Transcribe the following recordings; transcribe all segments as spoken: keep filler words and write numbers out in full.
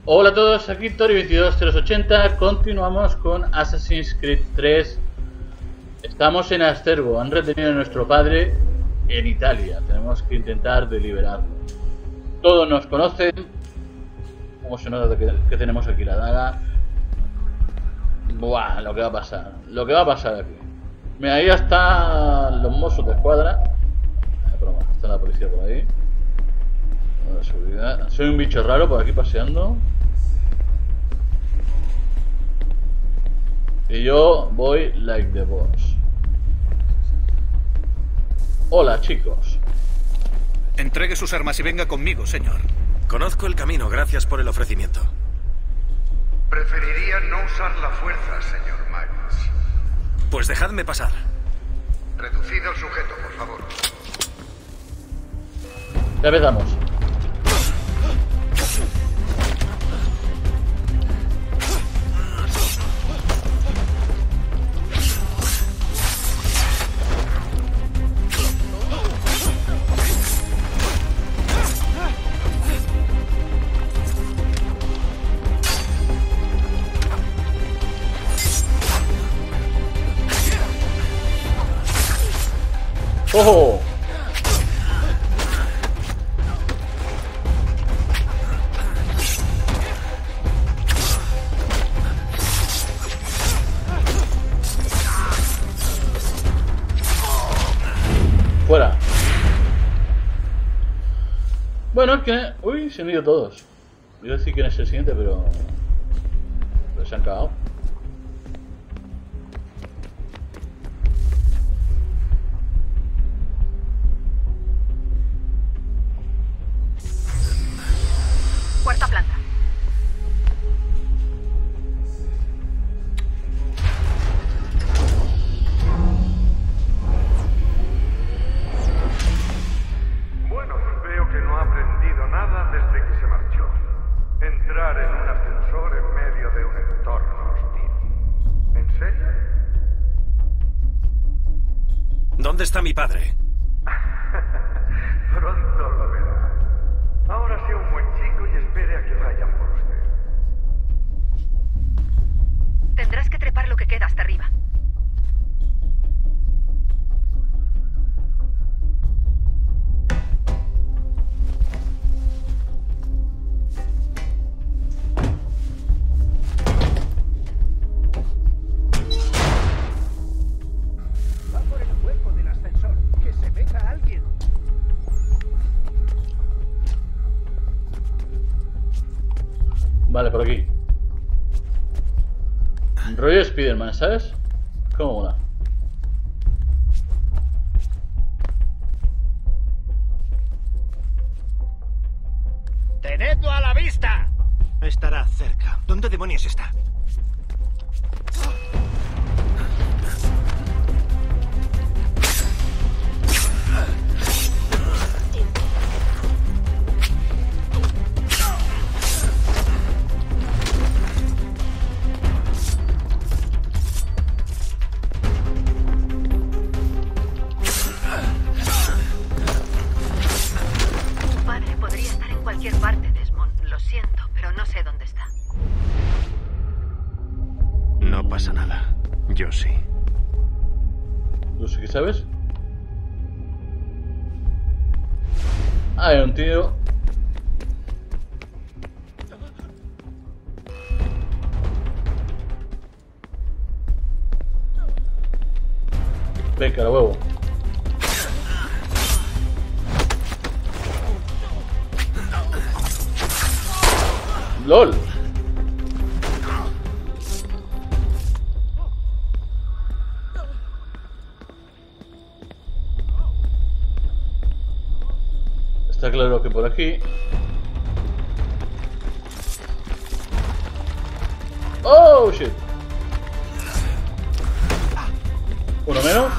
Hola a todos, aquí Tori veintidós cero ochenta. Continuamos con Assassin's Creed tres. Estamos en Astergo. Han retenido a nuestro padre en Italia. Tenemos que intentar deliberarlo. Todos nos conocen. Como se nota que, que tenemos aquí la daga. Buah, lo que va a pasar. Lo que va a pasar aquí. Mira, ahí están los mozos de escuadra. Broma, está la policía por ahí. La seguridad. Soy un bicho raro por aquí paseando. Y yo voy like the boss. Hola, chicos. Entregue sus armas y venga conmigo, señor. Conozco el camino, gracias por el ofrecimiento. Preferiría no usar la fuerza, señor Miles. Pues dejadme pasar. Reducid al sujeto, por favor. Ya empezamos. ¡Ojo! Fuera. Bueno, que... Uy, se han ido todos. Voy a decir quién es el siguiente, pero... Pero se han cagado. Cuarta planta. Bueno, veo que no ha aprendido nada desde que se marchó. Entrar en un ascensor en medio de un entorno hostil. ¿En serio? ¿Dónde está mi padre? Pronto lo verá. Ahora sea un buen chico y espere a que vayan por usted. Tendrás que trepar lo que queda hasta arriba. Va por el hueco del ascensor. Que se meta alguien. Vale, por aquí. Rollo Spiderman, ¿sabes? ¿Cómo mola? ¡Tenedlo a la vista! Estará cerca. ¿Dónde demonios está? Tu padre podría estar en cualquier parte, Desmond. Lo siento, pero no sé dónde está. No pasa nada. Yo sí. ¿Tú sí que sabes? Ah, hay un tío. Venga, huevo. LOL. Está claro que por aquí. Oh shit. Uno menos.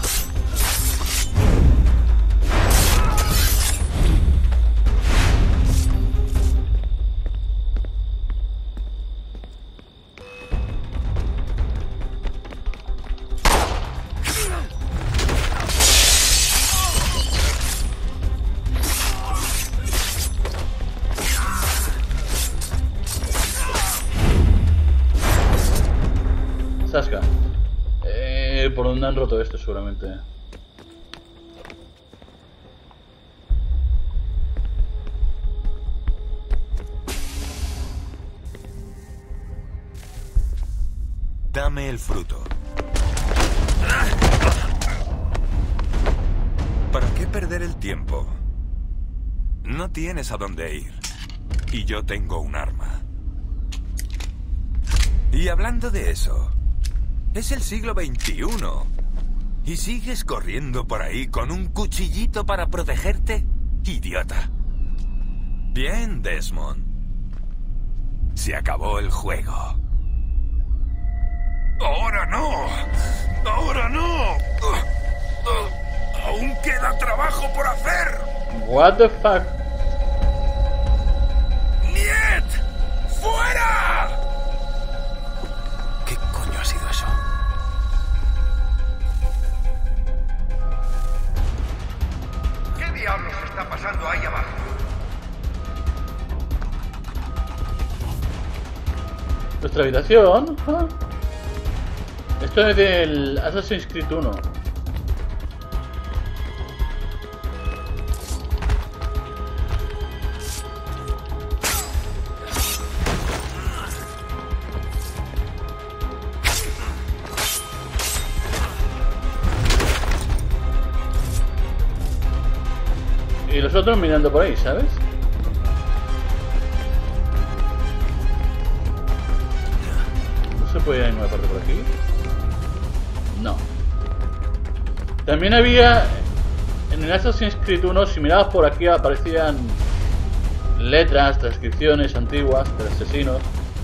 Zasca. Eh, ¿Por dónde han roto esto seguramente? Dame el fruto. ¿Para qué perder el tiempo? No tienes a dónde ir. Y yo tengo un arma. Y hablando de eso, es el siglo veintiuno. ¿Y sigues corriendo por ahí con un cuchillito para protegerte? Idiota. Bien, Desmond. Se acabó el juego. ¡Ahora no! ¡Ahora no! ¡Aún queda trabajo por hacer! What the fuck? ¡Niet! ¡Fuera! ¿Qué coño ha sido eso? ¿Qué diablos está pasando ahí abajo? Nuestra habitación. ¿Ah? Esto es del Assassin's Creed uno. Y los otros mirando por ahí, ¿sabes? ¿No se puede ir a ninguna parte por aquí? No. También había... En el Assassin's Creed uno, si mirabas por aquí, aparecían letras, transcripciones antiguas de asesinos.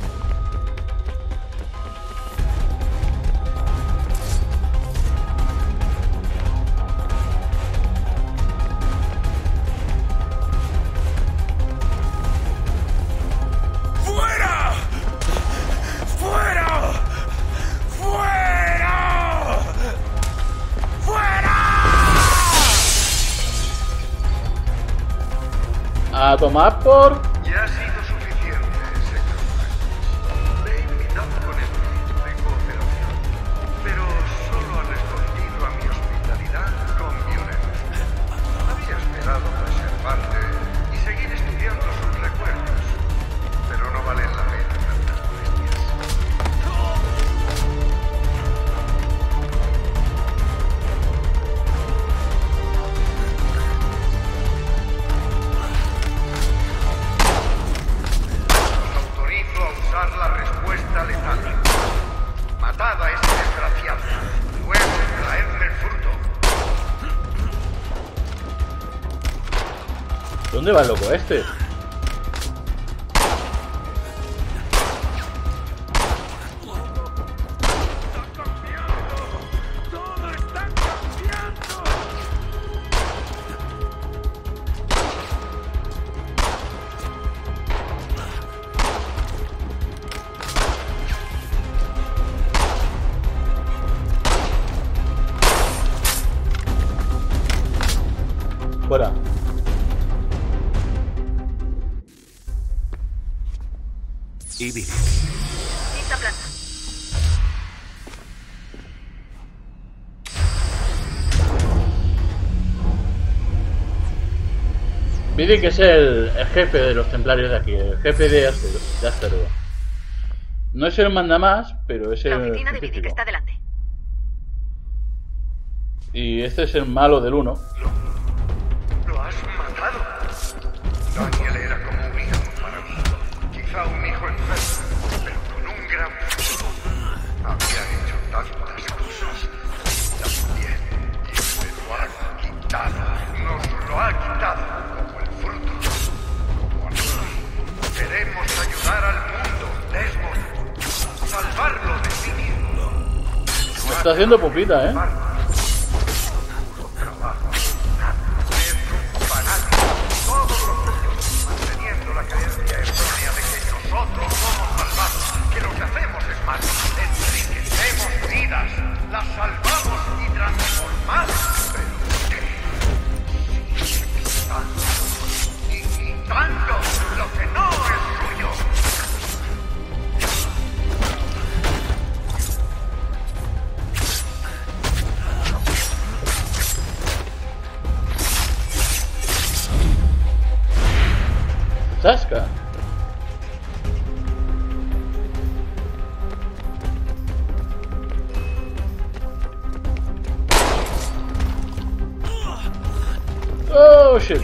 A tomar por... Ya ha sido suficiente, señor Franklin. Le he invitado con espíritu de cooperación, pero solo ha respondido a mi hospitalidad con violencia. Había esperado preservarle y seguir estudiando sus recuerdos, pero no valen la pena tantas molestias. La respuesta letal. Matad a ese desgraciado. Luego traedme el fruto. ¿Dónde va el loco este? Fuera. Y vive. Quinta planta. Vidi que es el, el jefe de los templarios de aquí, el jefe de Aster- de Astergo. No es el mandamás, pero es el... La oficina de Vidi, que científico. está delante. Y este es el malo del uno. Lo has matado. Daniel era como un hijo para mí. Quizá un hijo enfermo, pero con un gran futuro. Había hecho tantas cosas. También. Y se lo ha quitado. Nos lo ha quitado. Como el fruto. Como a nosotros. Queremos ayudar al mundo, Desmond. Salvarlo de sí mismo. Me está haciendo pupita, ¿eh? Manteniendo la creencia errónea de que nosotros somos malvados, que lo que hacemos es malo, enriquecemos vidas, las salvamos y transformamos. Pero ¿qué? Y quitando lo que no es suyo. shit.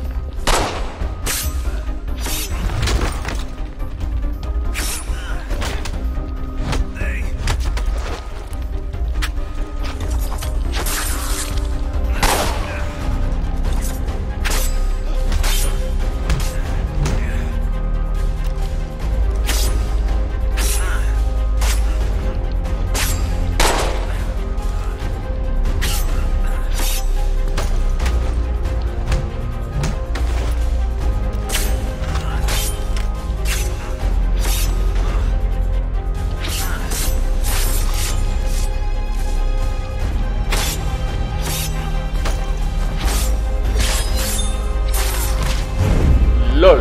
LOL.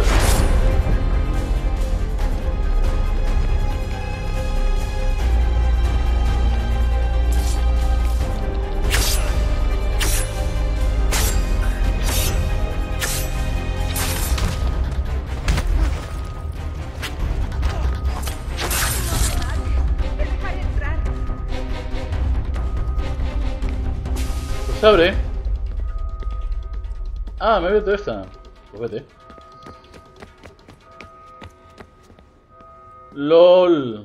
Pues abre. Ah, me veo toda esta. Pues vete. LOL.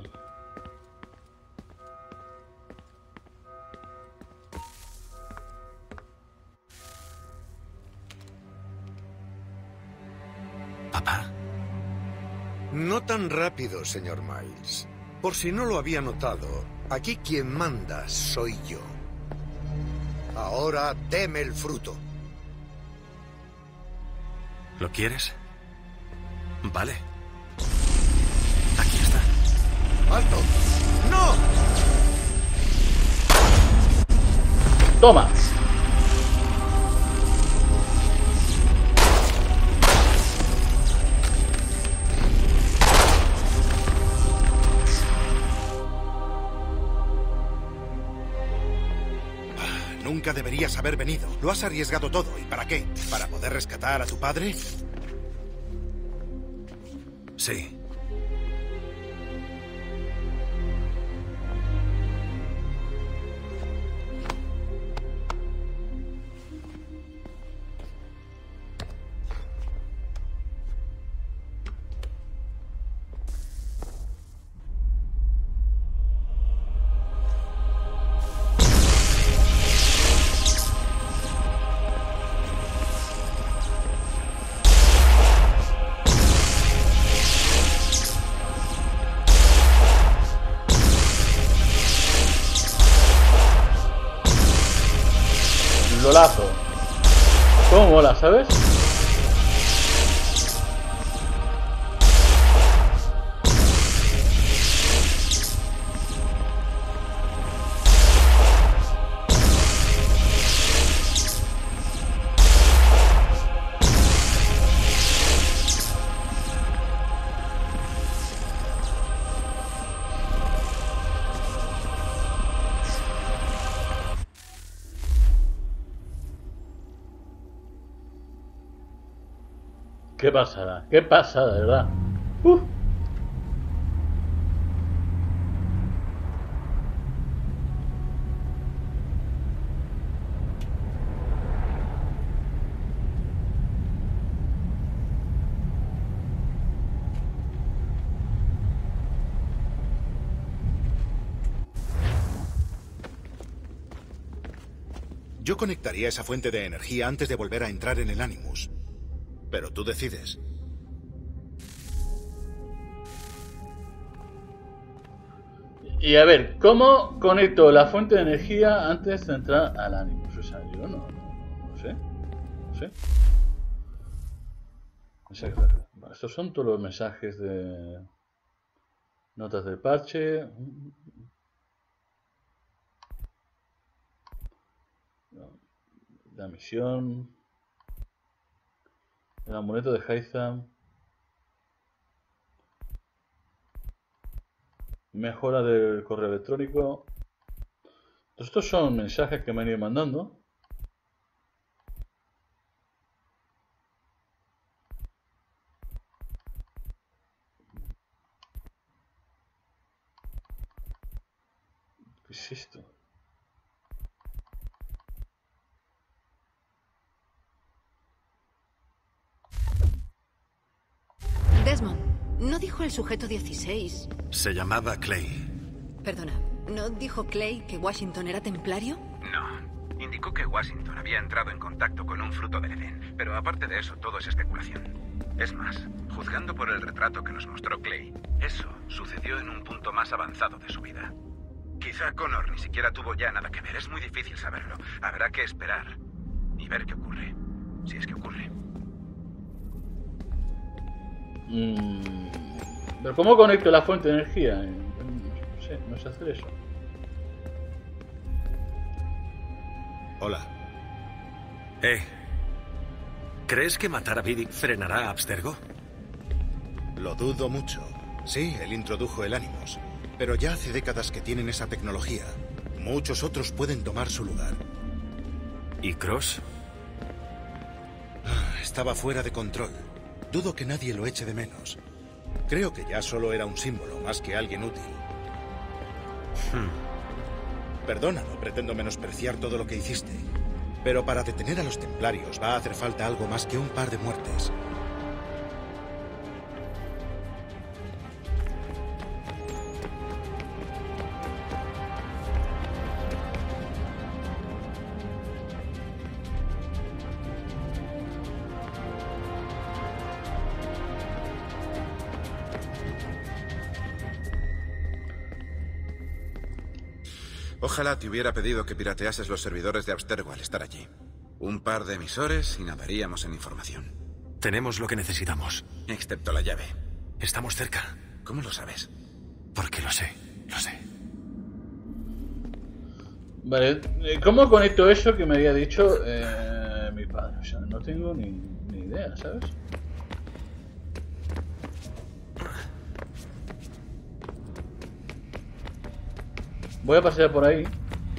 Papá. No tan rápido, señor Miles. Por si no lo había notado, aquí quien manda soy yo. Ahora deme el fruto. ¿Lo quieres? Vale. Aquí está. ¡Alto! ¡No! Toma. Nunca deberías haber venido. Lo has arriesgado todo. ¿Y para qué? ¿Para poder rescatar a tu padre? Sí. Lolazo. ¿Cómo mola, sabes? ¿Qué pasará? ¿Qué pasa, de verdad? Uh. Yo conectaría esa fuente de energía antes de volver a entrar en el Animus. Pero tú decides. Y a ver, ¿cómo conecto la fuente de energía antes de entrar al Animus? O sea, yo no, no, no sé. No sé. Mensajes. Bueno, estos son todos los mensajes de notas del parche. La misión. El amuleto de Hytham. Mejora del correo electrónico. Todos estos son mensajes que me han ido mandando. ¿Qué es esto? dijo el sujeto dieciséis? Se llamaba Clay. Perdona, ¿no dijo Clay que Washington era templario? No. Indicó que Washington había entrado en contacto con un fruto del Edén, pero aparte de eso todo es especulación. Es más, juzgando por el retrato que nos mostró Clay, eso sucedió en un punto más avanzado de su vida. Quizá Connor ni siquiera tuvo ya nada que ver, es muy difícil saberlo. Habrá que esperar y ver qué ocurre, si es que ocurre. Mm, ¿Pero cómo conecto la fuente de energía? No sé, no sé hacer eso. Hola. Eh. ¿Crees que matar a Vidic frenará a Abstergo? Lo dudo mucho. Sí, él introdujo el Animus. Pero ya hace décadas que tienen esa tecnología. Muchos otros pueden tomar su lugar. ¿Y Cross? Estaba fuera de control. Dudo que nadie lo eche de menos. Creo que ya solo era un símbolo, más que alguien útil. Hmm. Perdona, no pretendo menospreciar todo lo que hiciste. Pero para detener a los templarios va a hacer falta algo más que un par de muertes. Ojalá te hubiera pedido que pirateases los servidores de Abstergo al estar allí. Un par de emisores y nadaríamos en información. Tenemos lo que necesitamos. Excepto la llave. Estamos cerca. ¿Cómo lo sabes? Porque lo sé, lo sé. Vale, ¿cómo conecto eso que me había dicho eh, mi padre? O sea, no tengo ni, ni idea, ¿sabes? Voy a pasear por ahí.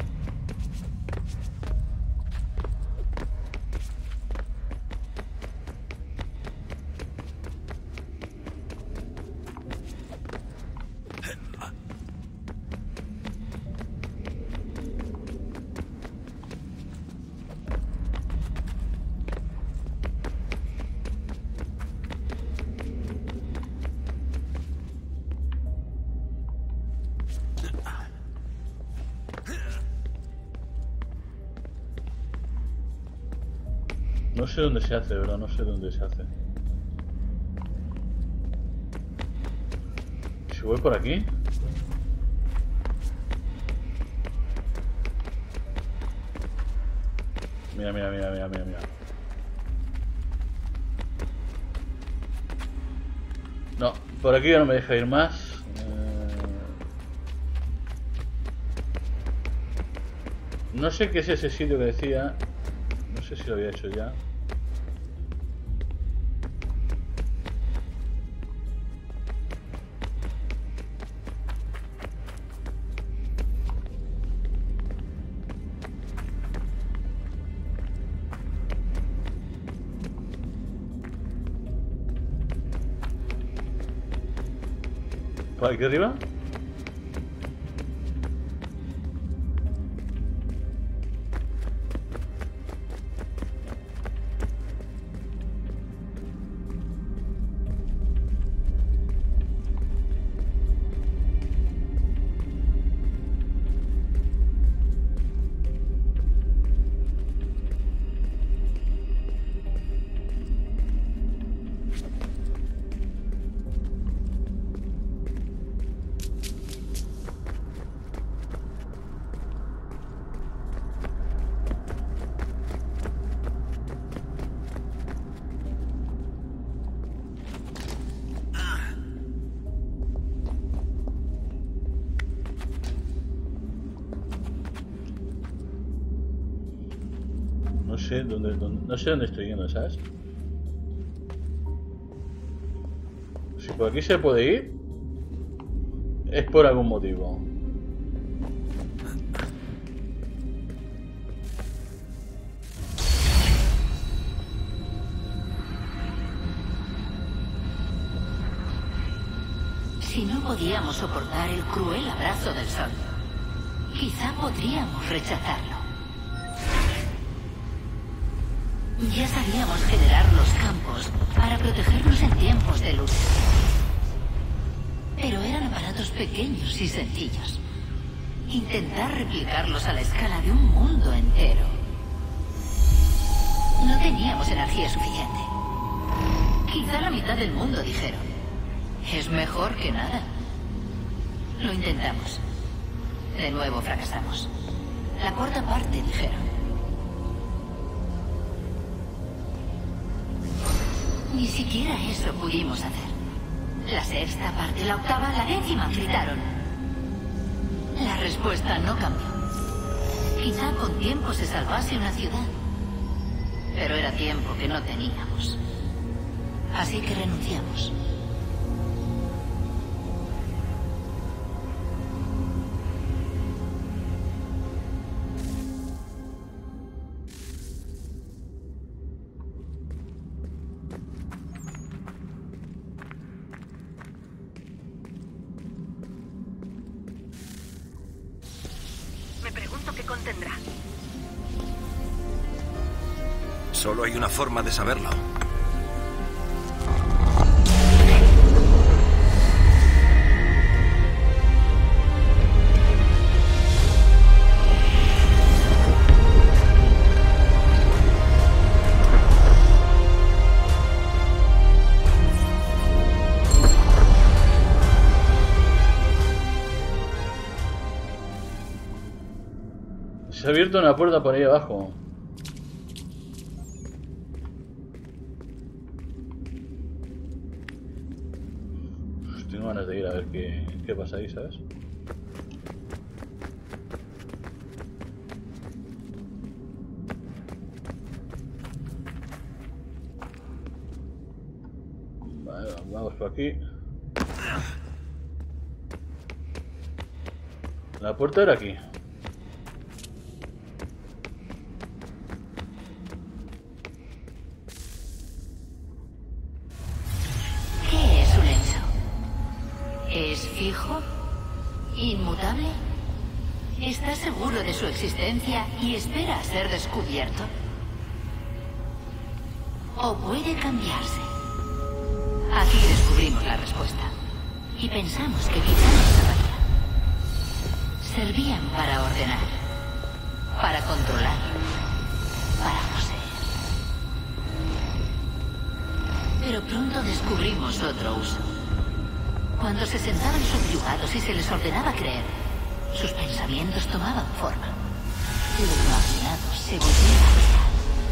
No sé dónde se hace, ¿verdad? No sé dónde se hace. Si voy por aquí. Mira, mira, mira, mira, mira, mira. No, por aquí ya no me deja ir más. Eh... No sé qué es ese sitio que decía. No sé si lo había hecho ya. ¿Por aquí arriba? No sé dónde, dónde, no sé dónde estoy yendo, ¿sabes? Si por aquí se puede ir, es por algún motivo. Si no podíamos soportar el cruel abrazo del sol, quizá podríamos rechazarlo. Ya sabíamos generar los campos para protegernos en tiempos de lucha. pequeños y sencillos. Intentar replicarlos a la escala de un mundo entero. No teníamos energía suficiente. Quizá la mitad del mundo dijeron: es mejor que nada. Lo intentamos. De nuevo fracasamos. La cuarta parte dijeron: ni siquiera eso pudimos hacer. La sexta parte, la octava, la décima gritaron. La respuesta no cambió. Quizá con tiempo se salvase una ciudad. Pero era tiempo que no teníamos. Así que renunciamos. Me pregunto qué contendrá. Solo hay una forma de saberlo. Se ha abierto una puerta por ahí abajo. Pues tengo ganas de ir a ver qué, qué pasa ahí, ¿sabes? Vale, vamos por aquí. La puerta era aquí. ¿Fijo? ¿Inmutable? ¿Está seguro de su existencia y espera a ser descubierto? ¿O puede cambiarse? Aquí descubrimos la respuesta. Y pensamos que quizá nos salvaría. Servían para ordenar, para controlar, para poseer. Pero pronto descubrimos otro uso. Cuando se sentaban subyugados y se les ordenaba creer, sus pensamientos tomaban forma. Lo imaginado se volvía real.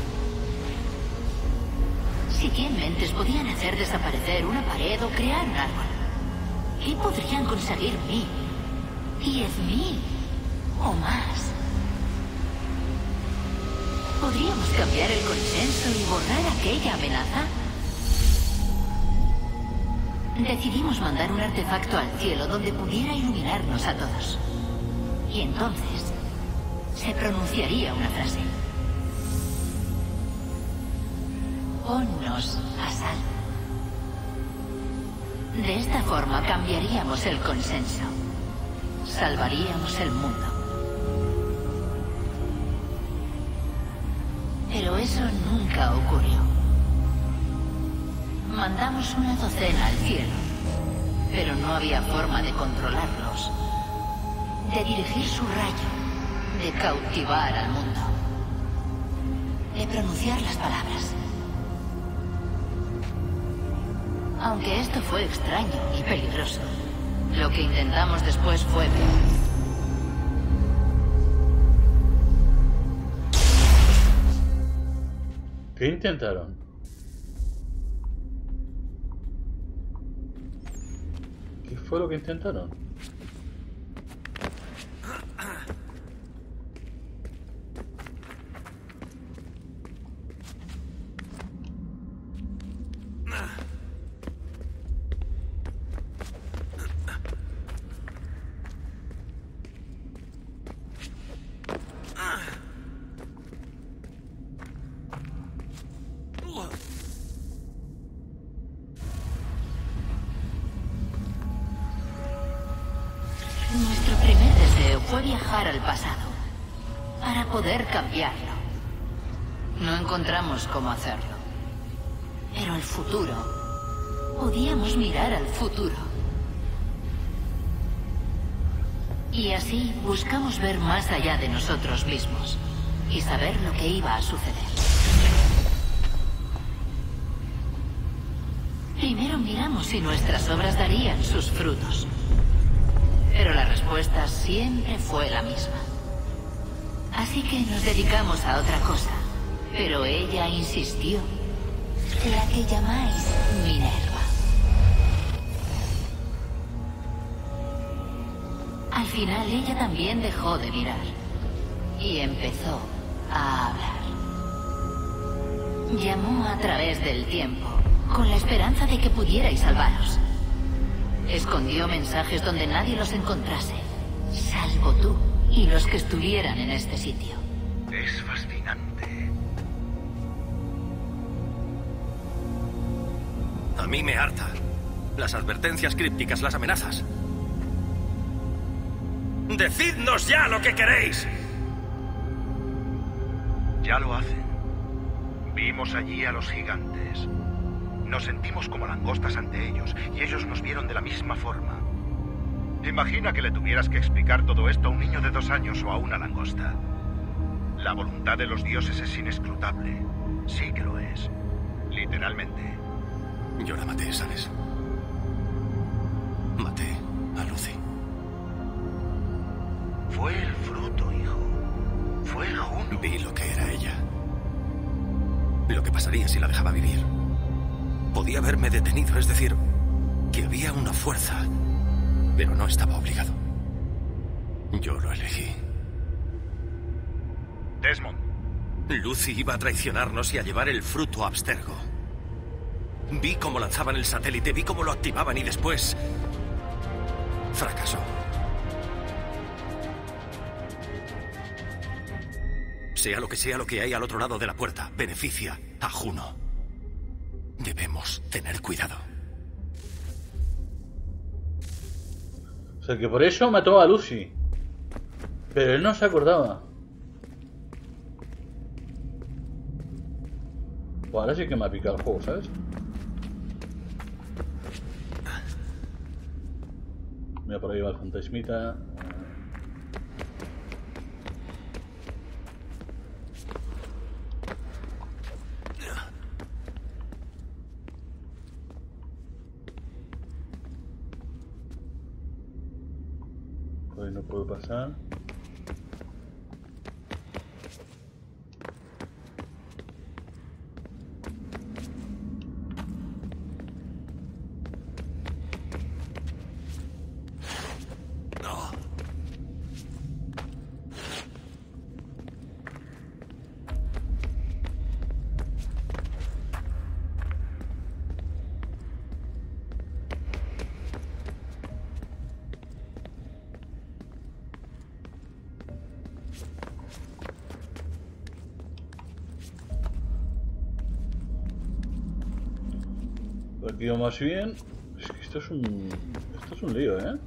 Si bien mentes podían hacer desaparecer una pared o crear un árbol, ¿qué podrían conseguir mil? Diez mil o más. ¿Podríamos cambiar el consenso y borrar aquella amenaza? Decidimos mandar un artefacto al cielo donde pudiera iluminarnos a todos. Y entonces se pronunciaría una frase. Ponnos a salvo. De esta forma cambiaríamos el consenso. Salvaríamos el mundo. Pero eso nunca ocurrió. Mandamos una docena al cielo, pero no había forma de controlarlos, de dirigir su rayo, de cautivar al mundo, de pronunciar las palabras. Aunque esto fue extraño y peligroso, lo que intentamos después fue peor. ¿Qué intentaron? ¿Qué fue lo que intentaron? Nuestro primer deseo fue viajar al pasado, para poder cambiarlo. No encontramos cómo hacerlo. Pero el futuro, podíamos mirar al futuro. Y así buscamos ver más allá de nosotros mismos y saber lo que iba a suceder. Primero miramos si nuestras obras darían sus frutos. Pero la respuesta siempre fue la misma. Así que nos dedicamos a otra cosa. Pero ella insistió. La que llamáis Minerva. Al final ella también dejó de mirar. Y empezó a hablar. Llamó a través del tiempo, con la esperanza de que pudierais salvaros. Escondió mensajes donde nadie los encontrase, salvo tú y los que estuvieran en este sitio. Es fascinante. A mí me harta. Las advertencias crípticas, las amenazas. ¡Decidnos ya lo que queréis! Ya lo hacen. Vimos allí a los gigantes. Nos sentimos como langostas ante ellos, y ellos nos vieron de la misma forma. Imagina que le tuvieras que explicar todo esto a un niño de dos años o a una langosta. La voluntad de los dioses es inescrutable. Sí que lo es. Literalmente. Yo la maté, ¿sabes? Maté a Lucy. Fue el fruto, hijo. Fue Juno. Vi lo que era ella. Lo que pasaría si la dejaba vivir. Podía haberme detenido, es decir, que había una fuerza, pero no estaba obligado. Yo lo elegí. Desmond. Lucy iba a traicionarnos y a llevar el fruto a Abstergo. Vi cómo lanzaban el satélite, vi cómo lo activaban y después... fracasó. Sea lo que sea lo que hay al otro lado de la puerta, beneficia a Juno. Debemos tener cuidado. O sea, que por eso mató a Lucy. Pero él no se acordaba. Pues ahora sí que me ha picado el juego, ¿sabes? Mira, por ahí va el fantasmita. Por ahí no puedo pasar. Aquí va más bien. Es que esto es un... Esto es un lío, ¿eh?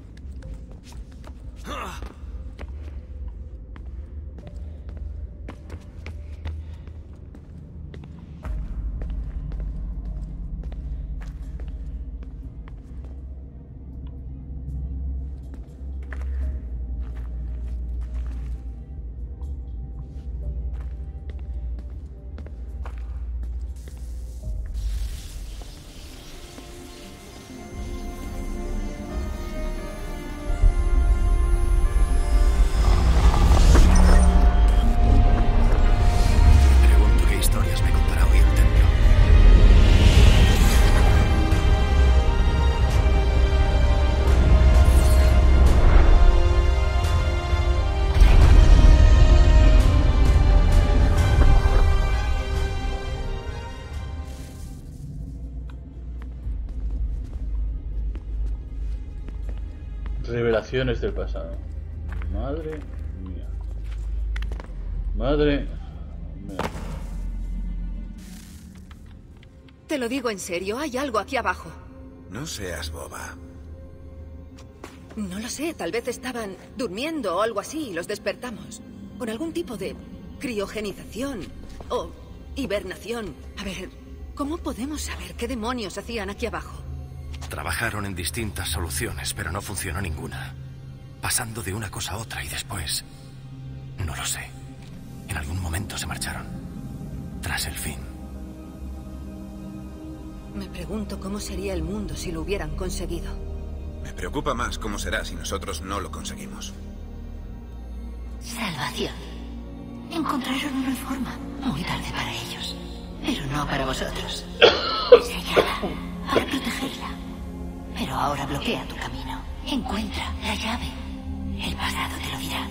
Revelaciones del pasado. Madre mía. Madre mía. Te lo digo en serio, hay algo aquí abajo. No seas boba. No lo sé, tal vez estaban durmiendo o algo así y los despertamos. Con algún tipo de criogenización o hibernación. A ver, ¿cómo podemos saber qué demonios hacían aquí abajo? Trabajaron en distintas soluciones, pero no funcionó ninguna. pasando de una cosa a otra y después... No lo sé. En algún momento se marcharon. Tras el fin. Me pregunto cómo sería el mundo si lo hubieran conseguido. Me preocupa más cómo será si nosotros no lo conseguimos. Salvación. Encontraron una forma. Muy tarde para ellos. Pero no para vosotros. Sellada. Para protegerla. Pero ahora bloquea tu camino. Encuentra la llave. El pasado te lo dirá.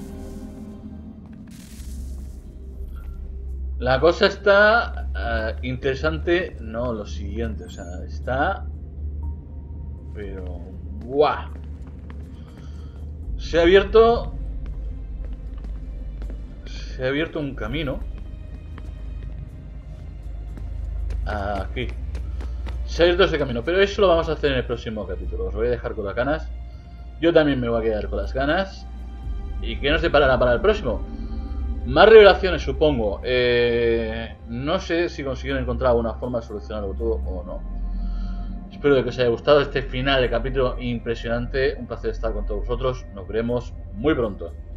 La cosa está uh, interesante, no lo siguiente, o sea, está... Pero... ¡Buah! Se ha abierto... Se ha abierto un camino. Aquí. Se ha abierto ese camino, pero eso lo vamos a hacer en el próximo capítulo. Os voy a dejar con las ganas. Yo también me voy a quedar con las ganas. ¿Y qué nos deparará para el próximo? Más revelaciones, supongo. Eh, no sé si consiguieron encontrar alguna forma de solucionarlo todo o no. Espero de que os haya gustado este final de capítulo impresionante. Un placer estar con todos vosotros. Nos veremos muy pronto.